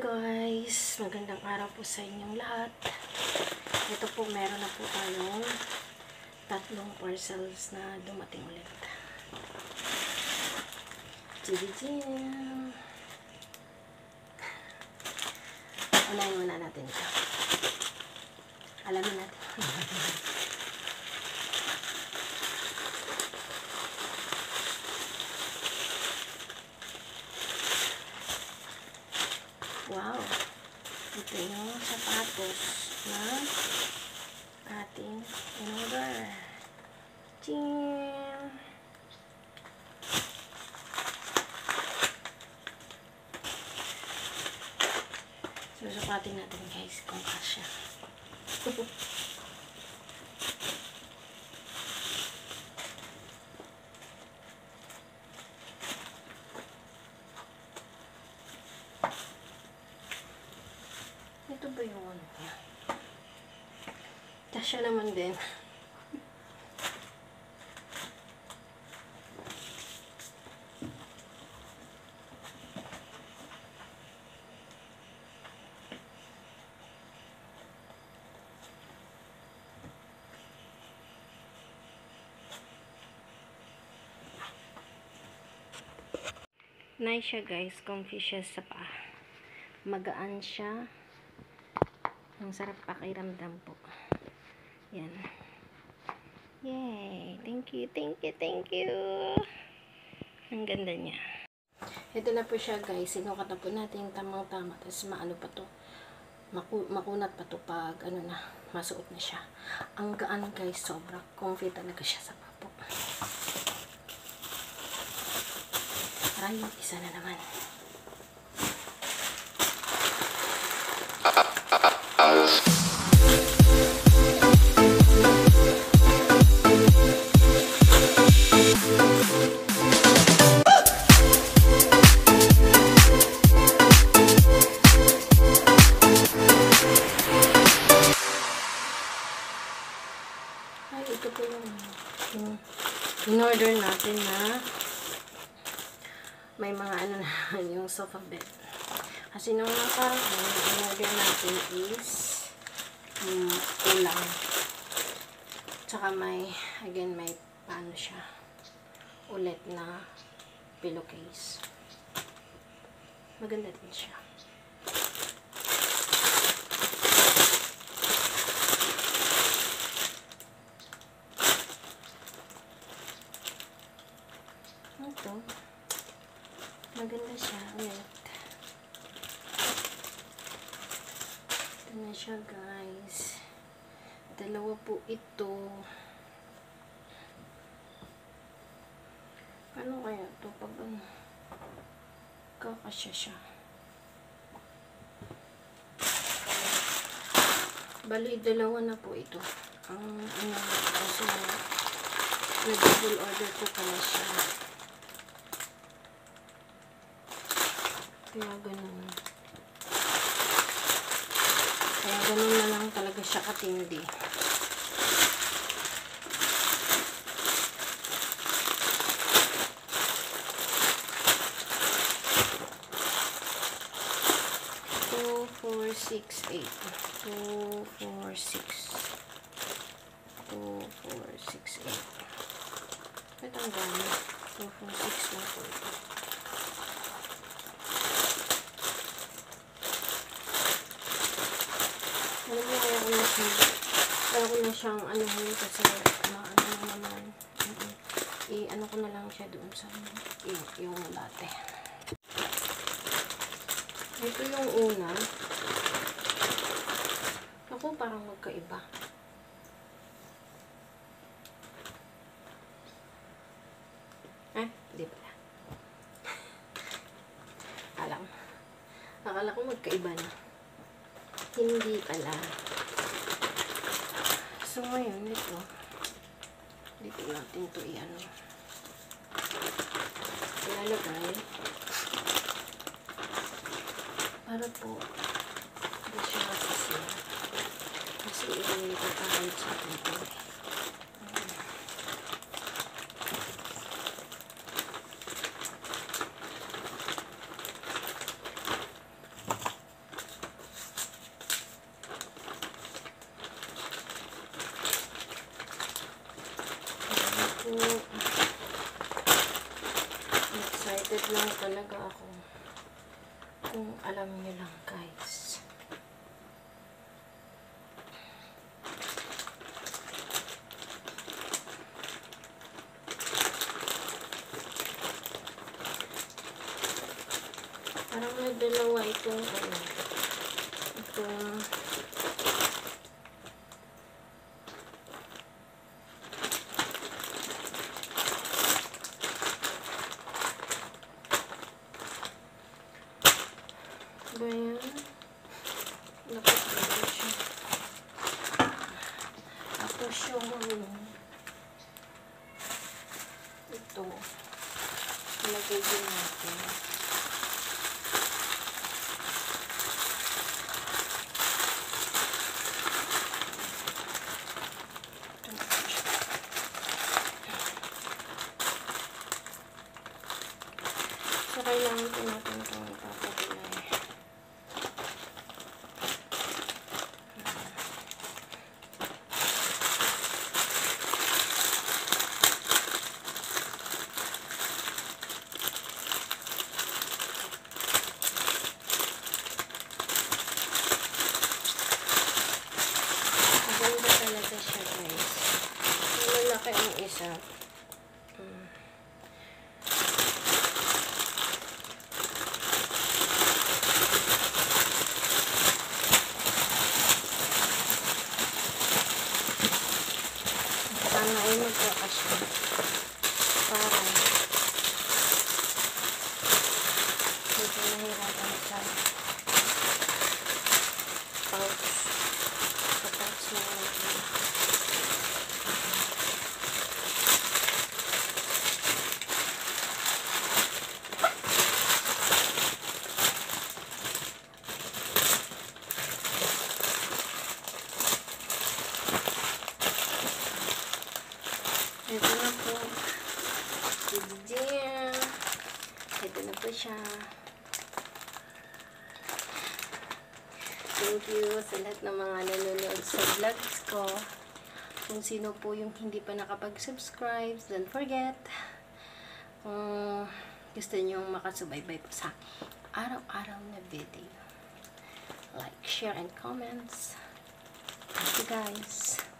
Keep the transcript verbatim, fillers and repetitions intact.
Guys, magandang araw po sa inyong lahat. Ito po, meron na po tayong tatlong parcels na dumating ulit. Jijijin. Unahin muna natin ito. Alamin natin. Wow! Ito yung sapatos na ating in-order. Ching! Susukatin natin guys kung kasya. Ito ba yung ano niya? Kasya naman din. Nice siya guys, comfy siya sa paa. Magaan siya. Ang sarap pakiramdam po. Yan. Yay! Thank you, thank you, thank you! Ang ganda niya. Ito na po siya guys. Sinukat na po natin tamang-tama. Tapos maano pa to. Maku makunat pa to pag ano na, masuot na siya. Ang gaan guys, sobra. Comfy talaga siya sa paa po. Try yung isa na naman. Ay, ito po yung, yung in-order natin na may mga ano na yung sofa bed. Kasi nung nakaraan, yung in-order natin is yung ulang. Tsaka may, again, may paano siya ulit na pillowcase. Maganda din siya. Ito. Maganda siya ulit. Ito na siya guys. Dalawa po ito. Ano kaya ito pag ano? Kakasya siya. Bali, dalawa na po ito. Ang ano, kasi nag-double order ko pala siya. Kaya ganun. Kaya ganun na lang talaga siya katindi. two, four, six, eight. two, four, six. two, four, six, eight. Ito ang dami. two, four, six na po ito. Alam mo, kaya ko na siyang, kaya ko na siyang ano yun kasi maano na naman. I-ano ko na lang siya doon sa yung, yung latte. Ito yung una. Ako parang magkaiba. Eh, di pala. Alam. Akala ko magkaiba na. Hindi pala. So, ngayon, ito. Dito natin ito i-ano. Ilalagay. Para po, hindi siya kasi. Kasi i-repatahid sa atin ito. Excited lang talaga ako. Kung alam niyo lang, guys. Parang may dalawa itong ano. Itong ba yan? Dapat ba siya? Tapos yung ito. Ilagay din natin. So, kailangan po natin itong ipapagulay. Maganda talaga siya, guys. Malaki ang isa. Hmm. Sana ay magkakasya. Parang medyo nahirapan sa pouch. Sa pouch na natin. Ito na po. Ito na po siya. Thank you sa lahat ng mga nanonood sa vlogs ko. Kung sino po yung hindi pa nakapag-subscribe, don't forget. Kung gusto nyo makasubaybay po sa araw-araw na video, like, share, and comments. Thank you, guys.